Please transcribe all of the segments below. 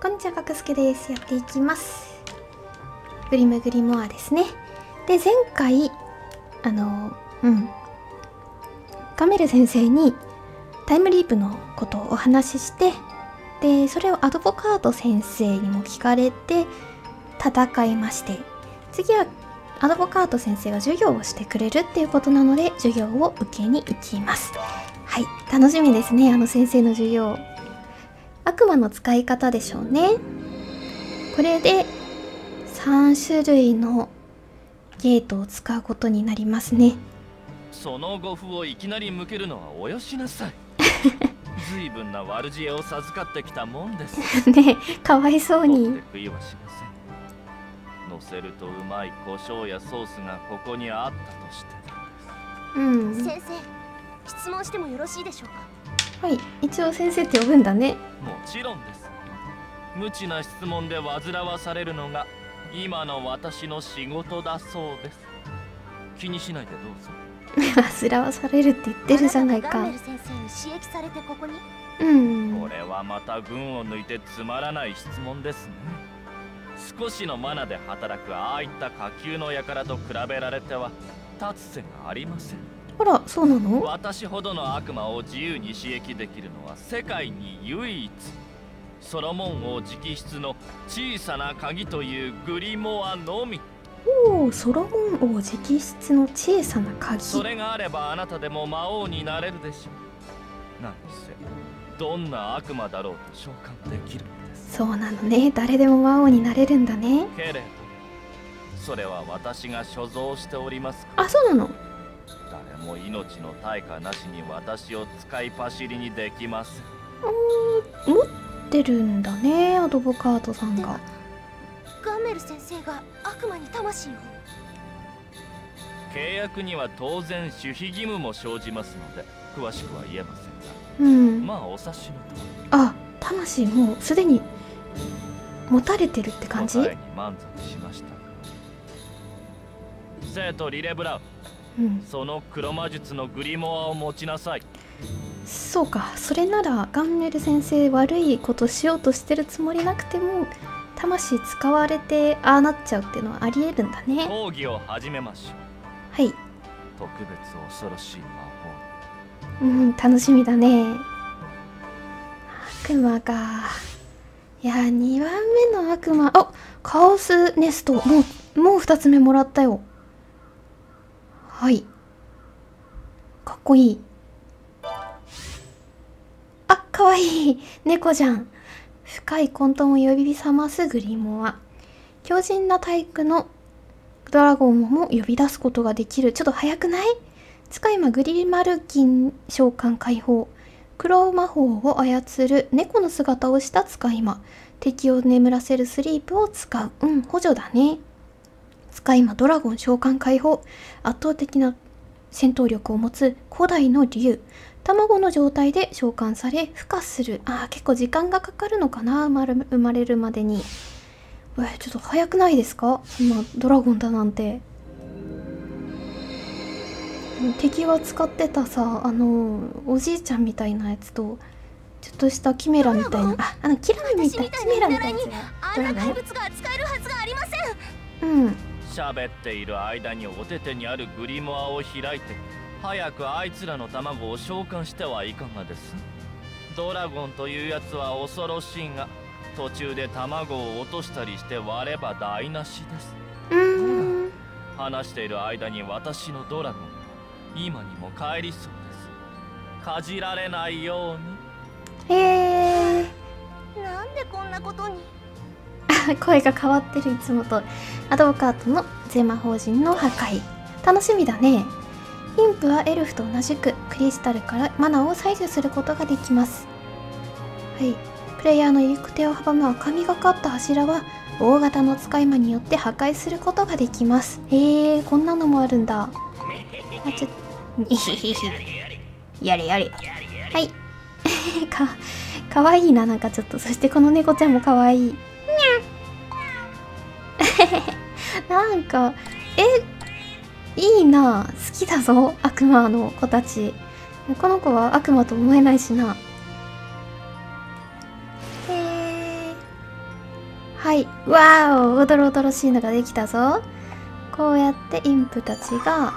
こんにちは、かくすけです。やっていきます。グリムグリモアですね。で、前回、ガメル先生にタイムリープのことをお話しして、で、それをアドボカート先生にも聞かれて戦いまして、次はアドボカート先生が授業をしてくれるっていうことなので、授業を受けに行きます。はい、楽しみですね、あの先生の授業。悪魔の使い方でしょうね。これで3種類のゲートを使うことになりますね。 その護符をいきなり向けるのはおよしなさい。随分な悪知恵を授かってきたもんです。 ねえ、かわいそうに。 悔いはしません。乗せるとうまい胡椒やソースがここにあったとして。 先生、質問してもよろしいでしょうか。 はい、一応先生って呼ぶんだね。 もちろんです。無知な質問で煩わされるのが今の私の仕事だそうです。気にしないでどうぞ。 煩わされるって言ってるじゃないか。 ガンメル先生に刺激されてここに。 これはまた群を抜いてつまらない質問ですね。少しのマナで働くああいった下級の輩と比べられては立つ瀬がありません。 あら、そうなの？ 私ほどの悪魔を自由に刺激できるのは世界に唯一、ソロモン王直筆の小さな鍵というグリモアのみ。 おお、ソロモン王直筆の小さな鍵。 それがあればあなたでも魔王になれるでしょう。何せどんな悪魔だろうと召喚できるんです。 そうなのね、誰でも魔王になれるんだね。 けれどそれは私が所蔵しておりますから。あ、そうなの。 誰も命の対価なしに私を使い走りにできます。 持ってるんだね、アドボカートさんが。 ガンメル先生が悪魔に魂を。 契約には当然守秘義務も生じますので詳しくは言えませんが、 まあお察しのとおり。 あ、魂もうすでに持たれてるって感じ？ 答えに満足しました。生徒リレブラウ、その黒魔術のグリモアを持ちなさい。 そうか、それならガンメル先生悪いことしようとしてるつもりなくても魂使われてああなっちゃうっていうのはありえるんだね。 講義を始めましょう。 はい。 特別恐ろしい魔法。 楽しみだね。悪魔か。いや、2番目の悪魔。あ、カオスネスト。もう2つ目もらったよ。はい。かっこいい。あ、かわいい。猫じゃん。深い混沌を呼び覚ますグリモア。強靭な体育のドラゴンも呼び出すことができる。ちょっと早くない？使い魔グリマルキン召喚解放。黒魔法を操る猫の姿をした使い魔。敵を眠らせるスリープを使う。補助だね。使い魔ドラゴン召喚解放。圧倒的な戦闘力を持つ古代の竜。卵の状態で召喚され孵化する。結構時間がかかるのかな、生まれるまでに。ちょっと早くないですか？今ドラゴンだなんて。敵が使ってたさ、おじいちゃんみたいなやつとちょっとしたキメラみたいな、キラみたいなキメラみたいなやつがあんな怪物が使えるはずがありません。 喋っている間にお手手にあるグリモアを開いて早くあいつらの卵を召喚してはいかがです？ドラゴンというやつは恐ろしいが途中で卵を落としたりして割れば台無しです。話している間に私のドラゴン今にも帰りそうです。かじられないように。 なんでこんなことに。 声が変わってる、いつもと。アドボカートのゼマ法人の破壊。楽しみだね。インプはエルフと同じくクリスタルからマナを採取することができます。はい。プレイヤーの行く手を阻む神がかった柱は大型の使い魔によって破壊することができます。こんなのもあるんだ。やれやれ。はい。かわいいな、なんかちょっと。そしてこの猫ちゃんもかわいい。なんか、いいな。好きだぞ、悪魔の子たち。この子は悪魔と思えないしな。 はい。わーお、おどろおどろしいのができたぞ。こうやってインプたちが、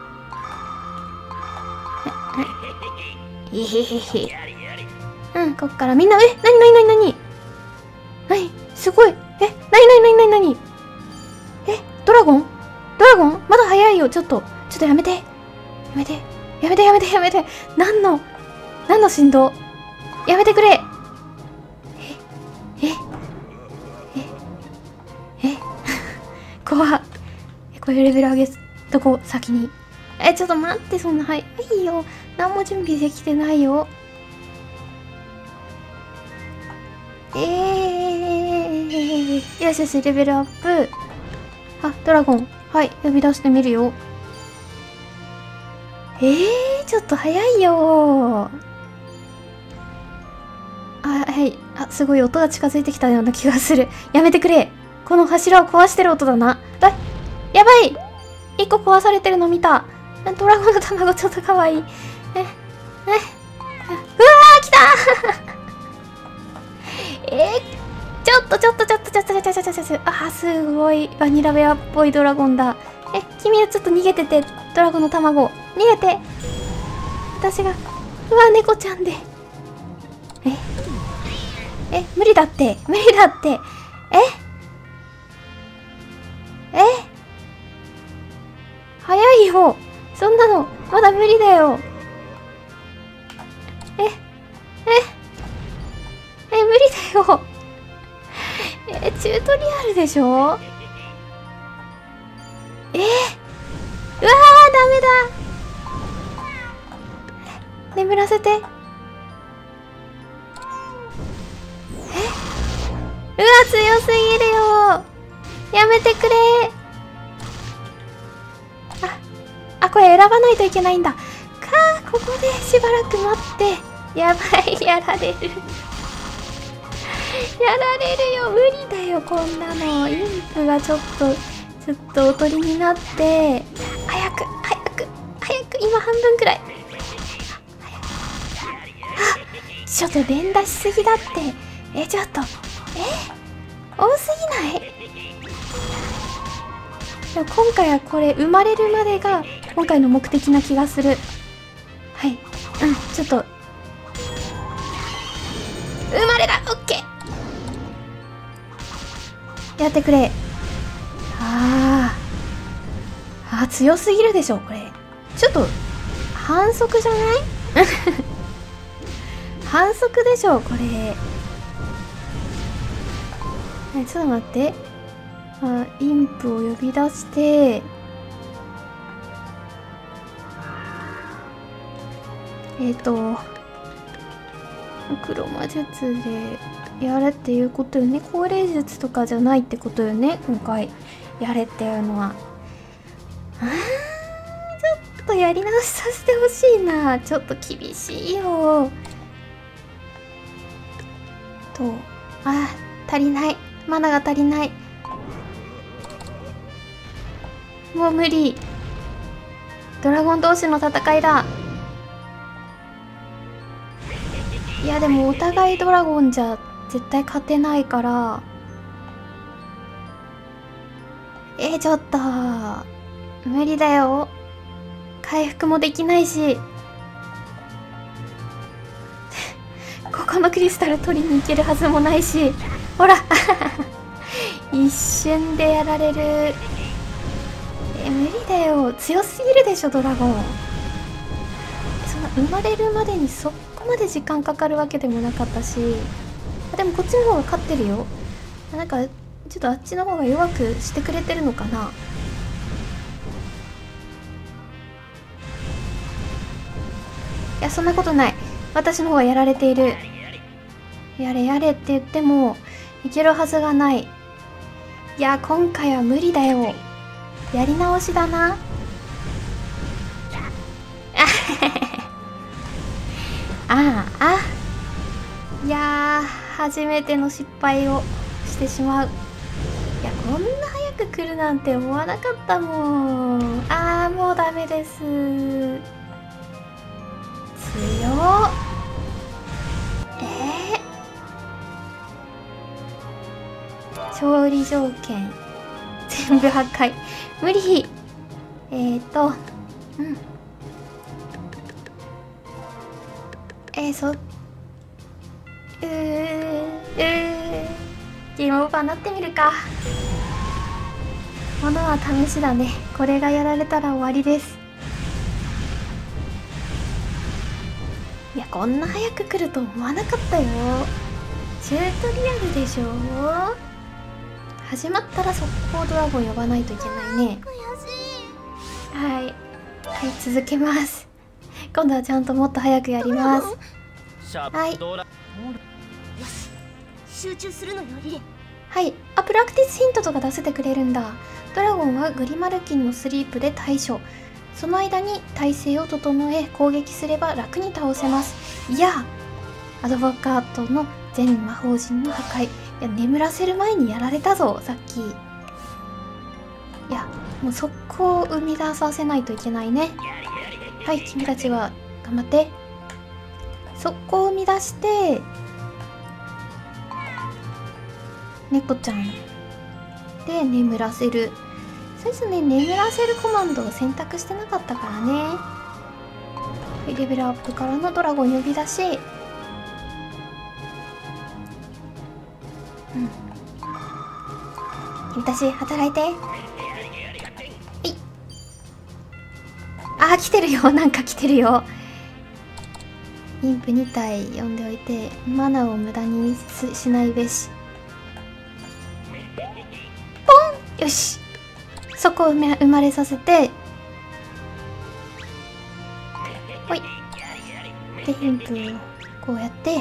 えへへへ。うん、こっからみんな、なにすごい。なにドラゴンまだ早いよ。ちょっとやめて。何の振動やめてくれ。怖っ。これレベル上げとこ先に。ちょっと待って、そんな早いよ。何も準備できてないよ。よし、レベルアップ。あ、ドラゴン。はい、呼び出してみるよ。ちょっと早いよ。はい。すごい音が近づいてきたような気がする。やめてくれ。この柱を壊してる音だな。やばい。一個壊されてるの見た。ドラゴンの卵ちょっとかわいい。うわー、来たちょっと。すごい。バニラベアっぽいドラゴンだ。君はちょっと逃げてて、ドラゴンの卵。逃げて。私が、猫ちゃんで。無理だって。早いよ。そんなの、まだ無理だよ。無理だよ。チュートリアルでしょ。うわー、ダメだ。眠らせて。うわ、強すぎるよ。やめてくれ。これ選ばないといけないんだ。ここでしばらく待って。やばい、やられるよ。無理だよ、こんなの。インプがちょっとおとりになって。早く。今半分くらい。ちょっと連打しすぎだって。ちょっと。多すぎない？でも今回はこれ、生まれるまでが今回の目的な気がする。はい。ちょっと。生まれだ！オッケー！やってくれ。強すぎるでしょ、これ。ちょっと、反則じゃない反則でしょ、これ。ちょっと待って。インプを呼び出して、黒魔術でやれっていうことよね。高齢術とかじゃないってことよね、今回やれっていうのは。ちょっとやり直しさせてほしいな。ちょっと厳しいよ。足りない。マナが足りない。もう無理。ドラゴン同士の戦いだ。いやでもお互いドラゴンじゃ絶対勝てないから。ちょっと無理だよ。回復もできないしここのクリスタル取りに行けるはずもないし。ほら一瞬でやられる。無理だよ。強すぎるでしょ、ドラゴン。そんな生まれるまでにそこまで時間かかるわけでもなかったし。でもこっちの方が勝ってるよ。なんかちょっとあっちの方が弱くしてくれてるのかな。いや、そんなことない。私の方がやられている。やれやれって言ってもいけるはずがない。いや、今回は無理だよ。やり直しだな。いやー、初めての失敗をしてしまう。いや、こんな早く来るなんて思わなかったもん。もうダメです。強っ。 勝利条件全部破壊無理。ゲームオーバーになってみるか。ものは試しだね。これがやられたら終わりです。いや、こんな早く来ると思わなかったよ。チュートリアルでしょ。始まったら速攻ドラゴン呼ばないといけないね。はい、続けます。今度はちゃんともっと早くやります。はい。 集中するのよ、リレ。 はい。あ、プラクティスヒントとか出せてくれるんだ。ドラゴンはグリマルキンのスリープで対処。その間に体勢を整え攻撃すれば楽に倒せます。いや、アドボカートの全魔法陣の破壊。いや、眠らせる前にやられたぞ、さっき。いや、もう速攻生み出させないといけないね。はい、君たちは頑張って。速攻生み出して猫ちゃんで眠らせる。そうですね、眠らせるコマンドを選択してなかったからね。はい、レベルアップからのドラゴン呼び出し。君たち働いて。あ、来てるよ。なんか来てるよ。インプ2体呼んでおいてマナを無駄にしないべし。ポン。よし、そこを生まれさせて、ほいでインプをこうやって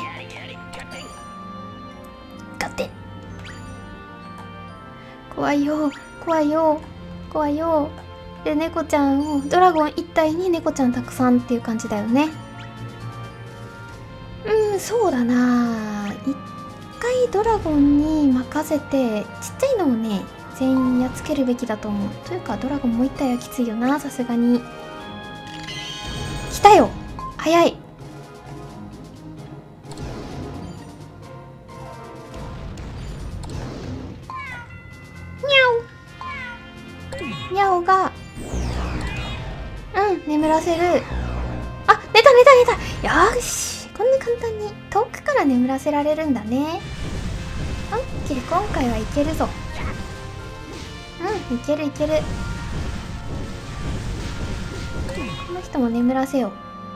ガテン。怖いよ怖いよ怖いよ。で猫ちゃんをドラゴン1体に猫ちゃんたくさんっていう感じだよね。そうだな。一回ドラゴンに任せてちっちゃいのをね全員やっつけるべきだと思う。というかドラゴンもう1体はきついよな、さすがに。来たよ、早い。ニャオが眠らせる。あ、寝た。よし、こんな簡単に遠くから眠らせられるんだね。オッケー、今回はいけるぞ。いける。この人も眠らせよう。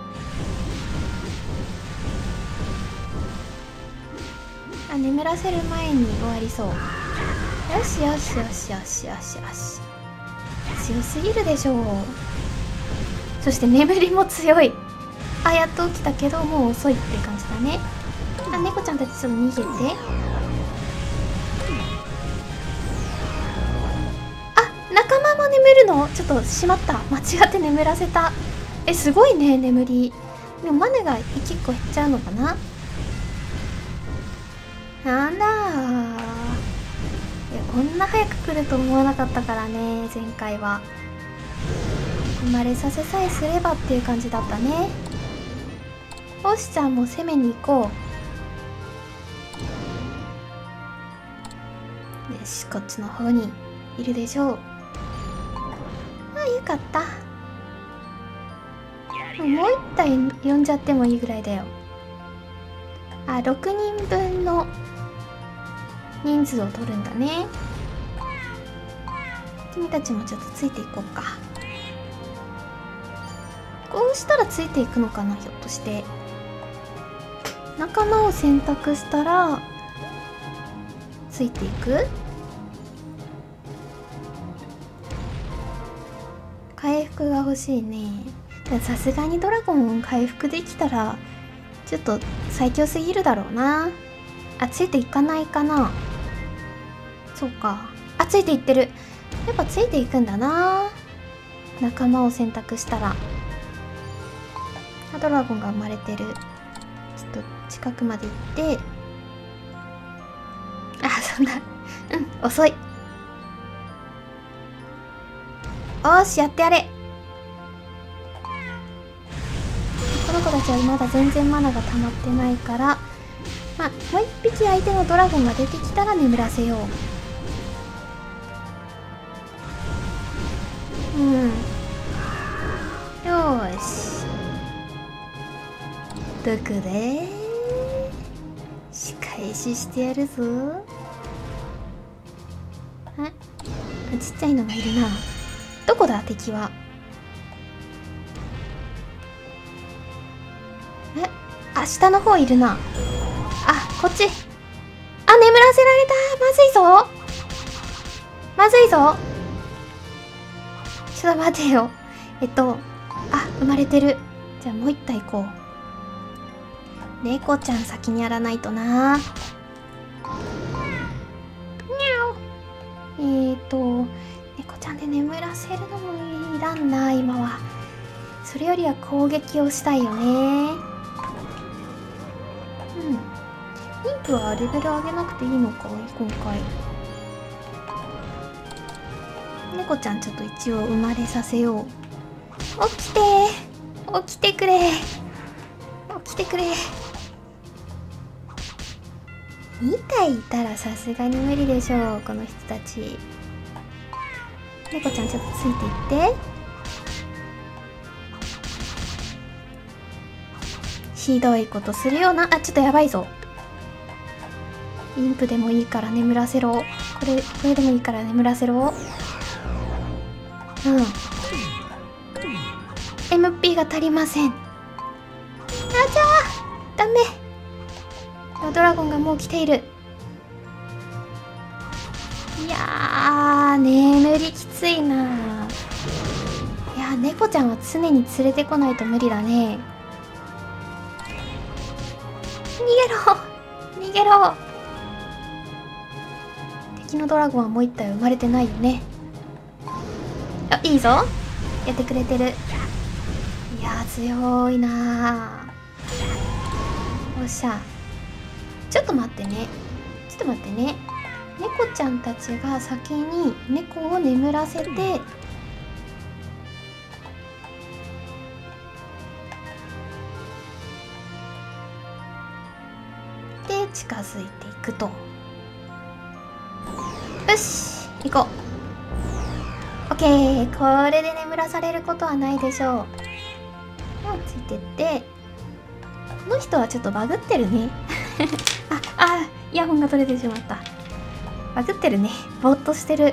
あ、眠らせる前に終わりそう。よし。強すぎるでしょう。そして眠りも強い。あ、やっと起きたけどもう遅いって感じだね。あ、猫ちゃんたちちょっと逃げて。あ、仲間も眠るの？ちょっとしまった、間違って眠らせた。すごいね、眠り。でもマネが1個減っちゃうのかな。なんだー。いや、こんな早く来ると思わなかったからね、前回は。生まれさせさえすればっていう感じだったね。よし、じゃあもう攻めに行こう。よし、こっちの方にいるでしょう。あ、よかった。もう一体呼んじゃってもいいぐらいだよ。あ、6人分の人数を取るんだね。君たちもちょっとついていこうか。こうしたらついていくのかな、ひょっとして。仲間を選択したらついていく。回復が欲しいね。さすがにドラゴン回復できたらちょっと最強すぎるだろうな。あ、ついていかないかな。そうか。あ、ついていってる。やっぱついていくんだな、仲間を選択したら。あ、ドラゴンが生まれてる。ちょっと近くまで行って。あ、そんな遅い。おーし、やってやれ。この子たちはまだ全然マナが溜まってないから、まあ、もう一匹相手のドラゴンが出てきたら眠らせよう。 し、どこで仕返ししてやるぞ。ちっちゃいのがいるな。どこだ敵は。下の方いるな。こっち。眠らせられた。まずいぞ。まずいぞ。ちょっと待てよ。生まれてる。じゃあもう一体行こう。猫ちゃん先にやらないとな。猫ちゃんで眠らせるのもいらんな、今は。それよりは攻撃をしたいよね。妊婦はレベル上げなくていいのか、今回。猫ちゃんちょっと一応生まれさせよう。起きてー、起きてくれ、起きてくれ。2体いたらさすがに無理でしょう、この人たち。猫ちゃんちょっとついていって。ひどいことするよな。ちょっとやばいぞ。妊婦でもいいから眠らせろ。これでもいいから眠らせろ。MP が足りません。ダメ。ドラゴンがもう来ている。いやー、眠りきついな。いや、猫ちゃんは常に連れてこないと無理だね。逃げろ。敵のドラゴンはもう一体生まれてないよね。いいぞ。やってくれてる。いやー、強いなー。よっしゃ。ちょっと待ってね。猫ちゃんたちが先に猫を眠らせて、で近づいていくと。よし、行こう。オッケー。これで眠らされることはないでしょう。ついてって。この人はちょっとバグってるね。イヤホンが取れてしまった。バグってるね。ぼーっとしてる。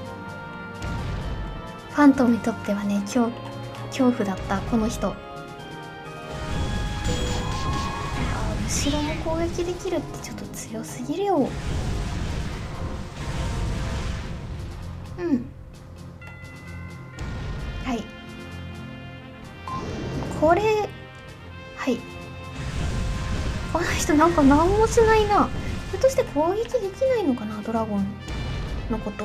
ファントムにとってはね、恐怖だった、この人。後ろも攻撃できるってちょっと強すぎるよ。はい。これ、はい。この人なんか何もしないな。ひょっとして攻撃できないのかな、ドラゴンのこと。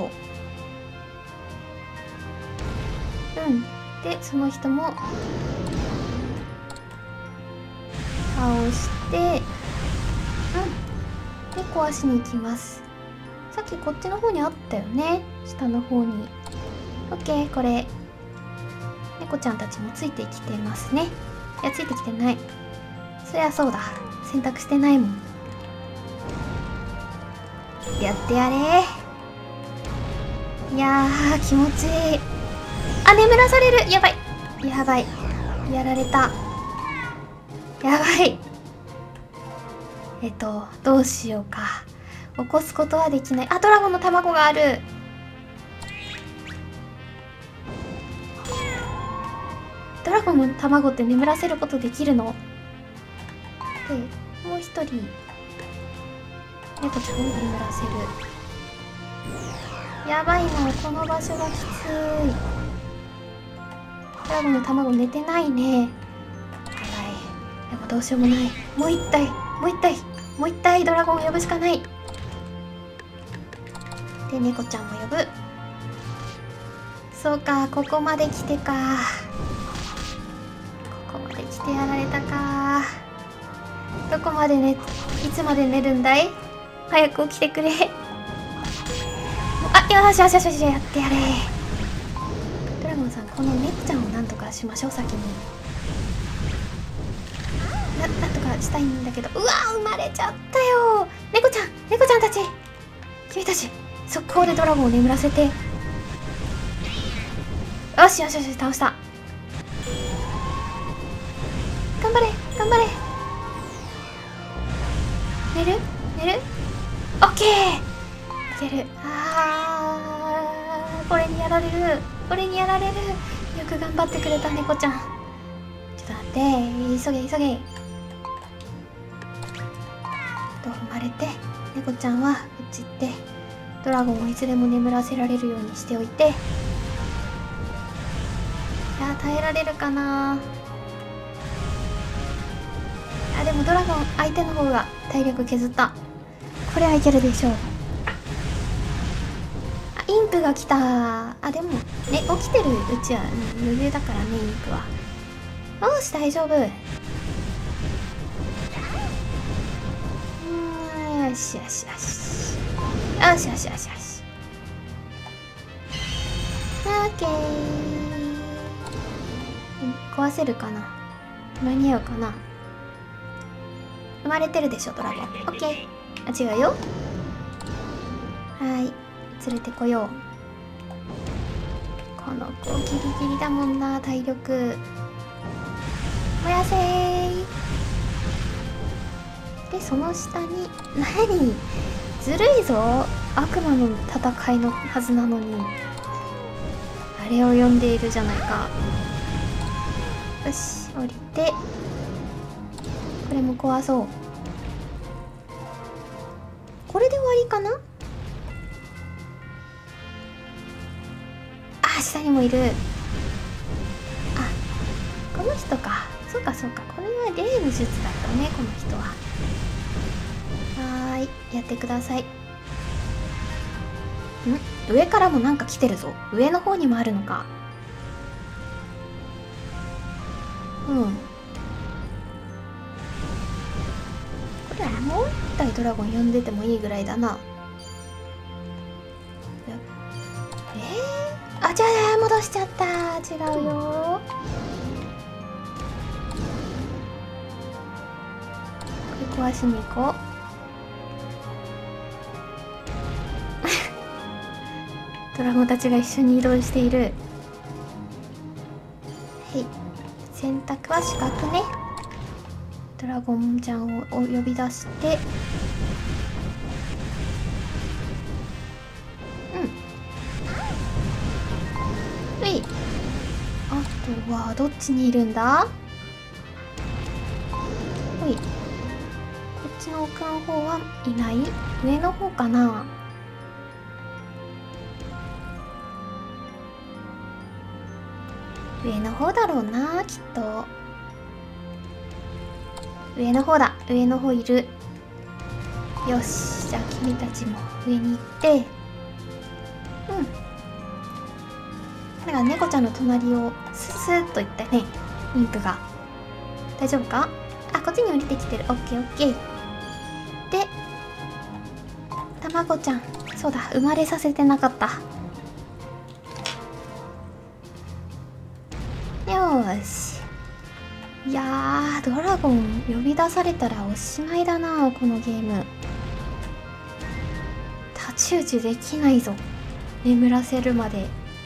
で、その人も倒して、で、壊しに行きます。さっきこっちの方にあったよね、下の方に。オッケー、これ猫ちゃんたちもついてきてますね。いや、ついてきてない。そりゃそうだ、選択してないもん。やってやれ。いやー、気持ちいい。眠らされる。やばいやられた。やばい。どうしようか。起こすことはできない。ドラゴンの卵がある。ドラゴンの卵って眠らせることできるの？で、もう一人猫ちゃんを眠らせる。やばいな、この場所がきつい。ドラゴンの卵寝てないね。やばい。でもどうしようもない。もう一体ドラゴンを呼ぶしかない。で、猫ちゃんも呼ぶ。そうか、ここまで来てか。ここまで来てやられたか。どこまでいつまで寝るんだい？早く起きてくれ。よし、やってやれ。ドラゴンさん、この猫ちゃんをなんとかしましょう、先に。なんとかしたいんだけど。うわー、生まれちゃったよ。猫ちゃんたち、君たち速攻でドラゴンを眠らせて。よし、倒した。 頑張れ頑張れ。寝る寝る。オッケー。いける。これにやられる。これにやられる。よく頑張ってくれた猫ちゃん。ちょっと待って、急げ急げ。と生まれて、猫ちゃんはこっち行ってドラゴンをいつでも眠らせられるようにしておいて。いや耐えられるかな。でもドラゴン相手の方が体力削った。これはいけるでしょう。インプが来た。でもね、起きてるうちは、余裕だからね、インプは。よし大丈夫。よしよしよしよしよしよしよし。オッケー。壊せるかな。間に合うかな。生まれてるでしょドラゴン。オッケー。違うよ。はい、連れてこよう。この子ギリギリだもんな、体力。燃やせー。でその下に何、ずるいぞ。悪魔の戦いのはずなのにあれを呼んでいるじゃないか。よし降りて、これも壊そう。これで終わりかな。下にもいる。この人か。そうかそうか、これは霊の術だったね、この人は。はーい、やってください。上からもなんか来てるぞ。上の方にもあるのか。これはもう一体ドラゴン呼んでてもいいぐらいだな。じゃあ戻しちゃった。違うよ。これ壊しに行こう。ドラゴンたちが一緒に移動している。はい、選択は四角ね。ドラゴンちゃんを呼び出して、あとはどっちにいるんだ。ほい、こっちの奥の方はいない。上の方かな。上の方だろうな、きっと。上の方だ。上の方いる。よし、じゃあ君たちも上に行って、だから猫ちゃんの隣をスーッといったね、インプが。大丈夫か。こっちに降りてきてる。オッケーオッケー。で卵ちゃん、そうだ、生まれさせてなかった。よーし。いやー、ドラゴン呼び出されたらおしまいだな、このゲーム。太刀打ちできないぞ、眠らせるまで。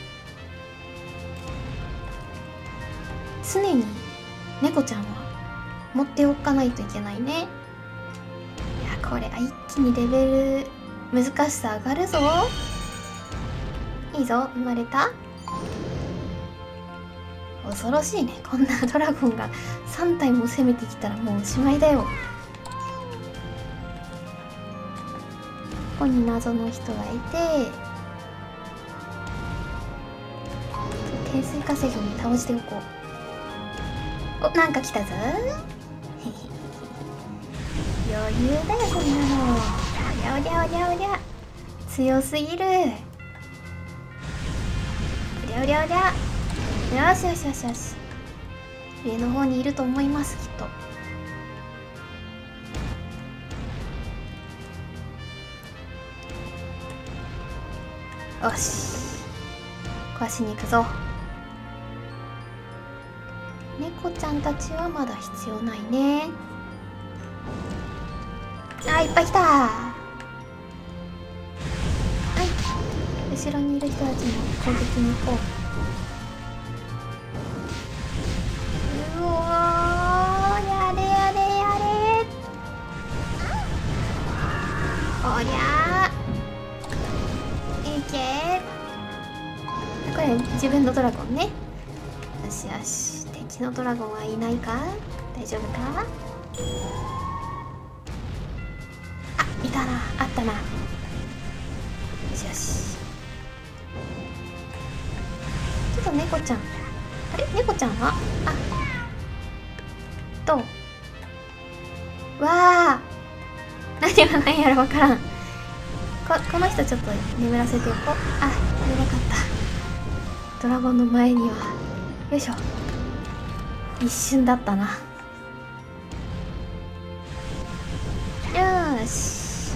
常に猫ちゃんは持っておかないといけないね。いや、これは一気にレベル難しさ上がるぞ。いいぞ、生まれた。恐ろしいね、こんなドラゴンが3体も攻めてきたらもうおしまいだよ。ここに謎の人がいて、天水化石に倒しておこう。なんか来たぞ。余裕だよ、こんなの。おりゃおりゃおりゃおりゃ、強すぎる。おりゃおりゃおりゃ。よしよしよしよし。上の方にいると思います、きっと。よし、壊しに行くぞ。猫ちゃんたちはまだ必要ないね。いっぱい来た。はい、後ろにいる人たちに攻撃に行こう。うわー、 こりゃーいけー。これ自分のドラゴンね。よしよし、敵のドラゴンはいないか、大丈夫か。あ、いたな、あったな。よしよし、ちょっと猫ちゃん、あれ猫ちゃんはどうわあ、何がないやろわからん。この人ちょっと眠らせておこう。あ、やばかった。ドラゴンの前にはよいしょ、一瞬だったな。よーし、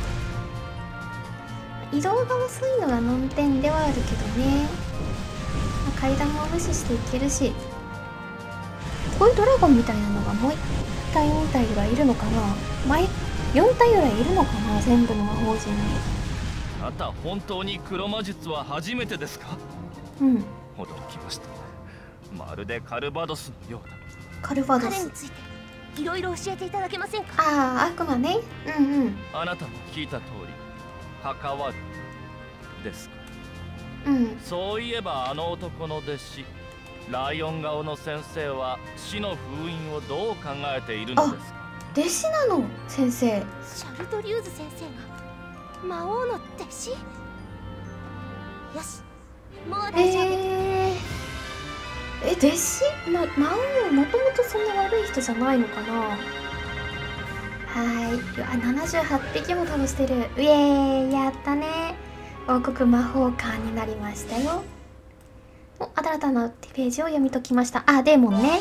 移動が遅いのが難点ではあるけどね、階段も無視していけるし、こういうドラゴンみたいなのがもう1体2体ぐらいいるのかな。4体ぐらいいるのかな、全部の魔法陣に。 あなた本当に黒魔術は初めてですか？ うん、 驚きました。まるでカルバドスのようだ。 カルバドス。 彼についていろいろ教えていただけませんか？ ああ、悪魔ね。うんうん。 あなたも聞いた通り、関わるですか。 うん。 そういえばあの男の弟子、ライオン顔の先生は死の封印をどう考えているのですか？ 弟子なの、先生。 シャルトリューズ先生が魔王の弟子。よし、もう大丈夫。 弟子、魔王もともとそんな悪い人じゃないのかな。はーい、78匹も倒してる。うえー、やったね。王国魔法官になりましたよ。お、新たなページを読み解きました。あ、デーモンね。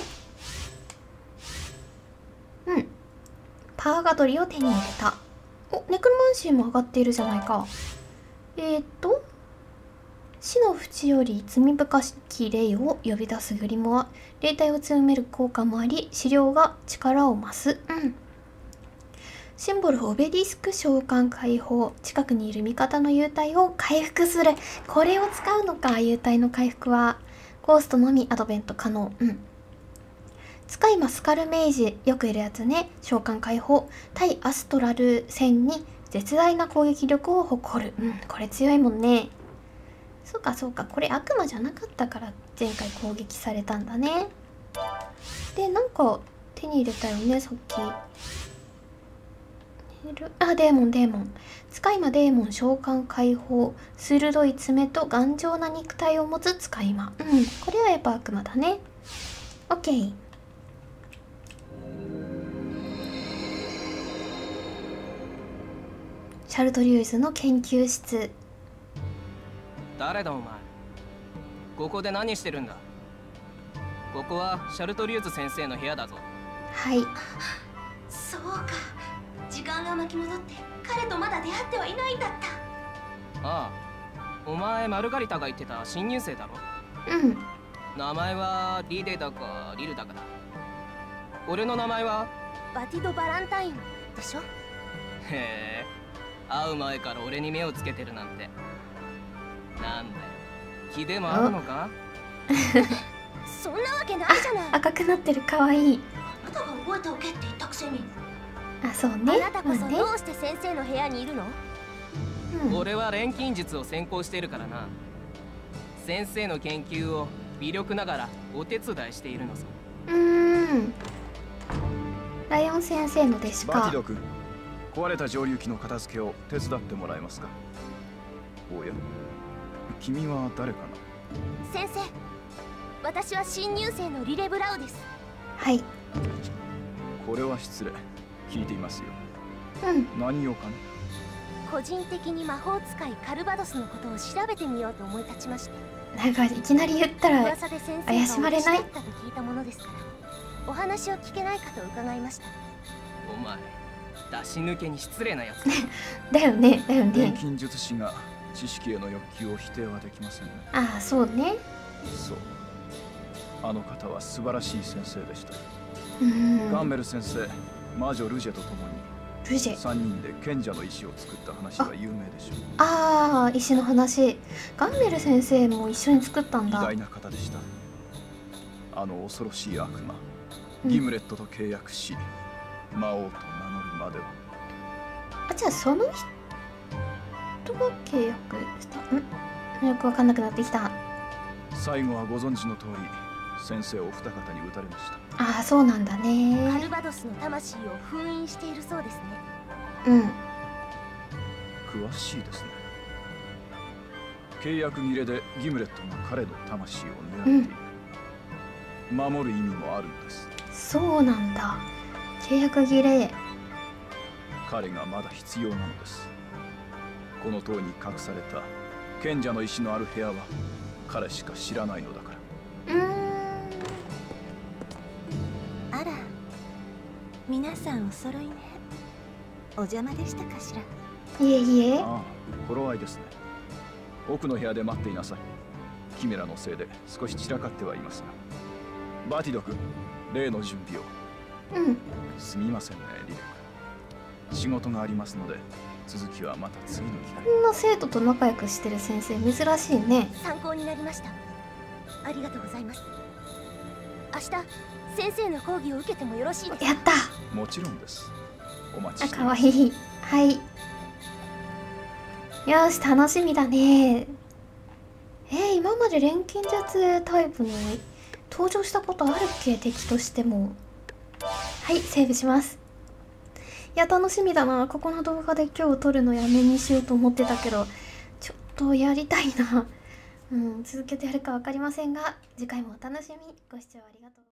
うん、パーガドリを手に入れた。お、ネクロマンシーも上がっているじゃないか。死の淵より罪深き霊を呼び出すグリモア。霊体を強める効果もあり、資料が力を増す。うん。シンボルオベリスク召喚解放。近くにいる味方の幽体を回復する。これを使うのか、幽体の回復は。ゴーストのみアドベント可能。うん。使いマスカルメイジ、よくいるやつね。召喚解放。対アストラル戦に絶大な攻撃力を誇る。うん、これ強いもんね。そうかそうか、これ悪魔じゃなかったから前回攻撃されたんだね。で、なんか手に入れたよね、さっき。あ、デーモン。使い魔デーモン召喚解放。鋭い爪と頑丈な肉体を持つ使い魔。うん、これはやっぱ悪魔だね。オッケー。シャルトリューズの研究室。 誰だお前、ここで何してるんだ。ここはシャルトリューズ先生の部屋だぞ。 はい。 そうか、時間が巻き戻って彼とまだ出会ってはいないんだった。 ああ、お前マルガリタが言ってた新入生だろ。 うん。 名前はリデだかリルだかだ。俺の名前はバティド・バランタインでしょ。 へえ、会う前から俺に目をつけてるなんて。なんだよ、気でもあるのか？ そんなわけないじゃない。 赤くなってる、かわいい。 あなたが覚えておけって言ったくせに。 あ、そうね。 あなたこそどうして先生の部屋にいるの？ 俺は錬金術を専攻してるからな。先生の研究を微力ながらお手伝いしているのさ。 ライオン先生の弟子か。 バティド君、壊れた蒸留機の片付けを手伝ってもらえますか？おや、君は誰かな？ 先生、私は新入生のリレ・ブラウです。 はい。 これは失礼。聞いていますよ。 うん。 何をかね？ 個人的に魔法使いカルバドスのことを調べてみようと思い立ちまして。 なんかいきなり言ったら噂で先生怪しまれない？ がお話しだったと聞いたものですから、お話を聞けないかと伺いました。 お前、出し抜けに失礼なやつだよね。 錬金術師が知識への欲求を否定はできませんね。 ああ、そうね。 そう。あの方は素晴らしい先生でした。 ガンメル先生、魔女ルジェと共に3人で賢者の石を作った話は有名でしょう。 ああ、石の話。ガンメル先生も一緒に作ったんだ。 偉大な方でした。あの恐ろしい悪魔、ギムレットと契約し、魔王と名乗るまでは。 あ、じゃあそのとが契約したよくわかんなくなってきた。 最後はご存知の通り先生お二方に撃たれました。 ああ、そうなんだカね。 ルバドスの魂を封印しているそうですね。 うん詳しいですね。契約切れでギムレットが彼の魂を狙っている、守る意味もあるんです。 そうなんだ。契約切れ。 彼がまだ必要なのです。この塔に隠された賢者の石のある部屋は彼しか知らないのだから。 あら、皆さんお揃いね。お邪魔でしたかしら。 いえいえ。 ああ、頃合いですね。奥の部屋で待っていなさい。キメラのせいで少し散らかってはいますが。バティド君、例の準備を。すみませんね、リレク。仕事がありますので、続きはまた次の機会。 こんな生徒と仲良くしてる先生珍しいね。 参考になりました。ありがとうございます。明日先生の講義を受けてもよろしいですか。 やった。 もちろんです。お待ちあ、 していかわます。 いい。はい。よし、楽しみだね。今まで錬金術タイプの登場したことあるっけ、敵としても。はい、セーブします。いや、楽しみだな。ここの動画で今日撮るのやめにしようと思ってたけど、ちょっとやりたいな。続けてやるか分かりませんが、次回もお楽しみに。ご視聴ありがとう。